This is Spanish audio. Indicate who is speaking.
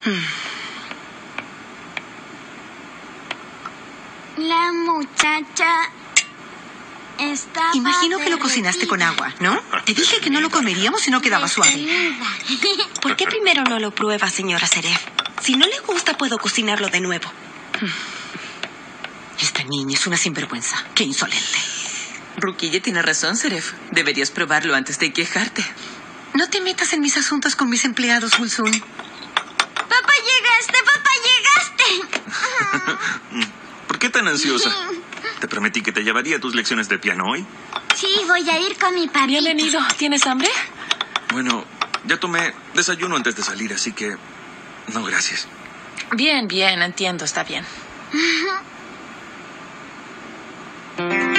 Speaker 1: La muchacha estaba...
Speaker 2: Imagino que lo cocinaste con agua, ¿no? Te dije que no lo comeríamos si no quedaba suave.
Speaker 3: ¿Por qué primero no lo prueba, señora Seref? Si no le gusta, puedo cocinarlo de nuevo.
Speaker 2: Esta niña es una sinvergüenza. ¡Qué insolente!
Speaker 4: Ruquilla tiene razón, Seref. Deberías probarlo antes de quejarte.
Speaker 2: No te metas en mis asuntos con mis empleados, Gulsun.
Speaker 1: ¡Papá, llegaste! ¡Papá, llegaste!
Speaker 5: ¿Por qué tan ansiosa? Te prometí que te llevaría tus lecciones de piano hoy.
Speaker 1: Sí, voy a ir con mi papito.
Speaker 4: Bienvenido. ¿Tienes hambre?
Speaker 5: Bueno, ya tomé desayuno antes de salir, así que... No, gracias.
Speaker 4: Bien, entiendo, está bien.